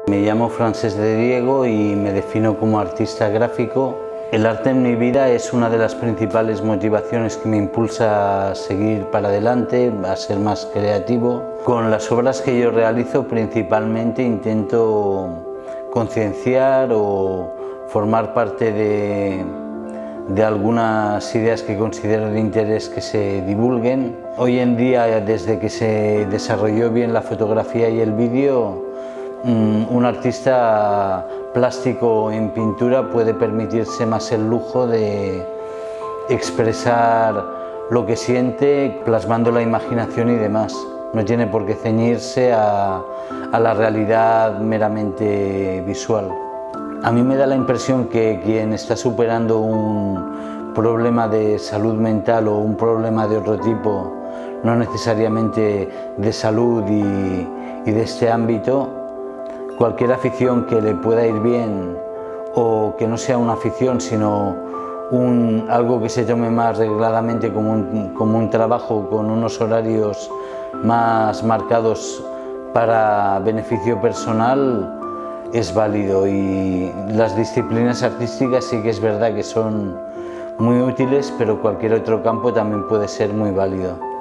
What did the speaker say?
Me llamo Francesc de Diego y me defino como artista gráfico. El arte en mi vida es una de las principales motivaciones que me impulsa a seguir para adelante, a ser más creativo. Con las obras que yo realizo principalmente intento concienciar o formar parte de algunas ideas que considero de interés que se divulguen. Hoy en día, desde que se desarrolló bien la fotografía y el vídeo, un artista plástico en pintura puede permitirse más el lujo de expresar lo que siente plasmando la imaginación y demás. No tiene por qué ceñirse a la realidad meramente visual. A mí me da la impresión que quien está superando un problema de salud mental o un problema de otro tipo, no necesariamente de salud y de este ámbito, cualquier afición que le pueda ir bien o que no sea una afición sino algo que se tome más regladamente como un trabajo con unos horarios más marcados para beneficio personal, es válido. Y las disciplinas artísticas sí que es verdad que son muy útiles, pero cualquier otro campo también puede ser muy válido.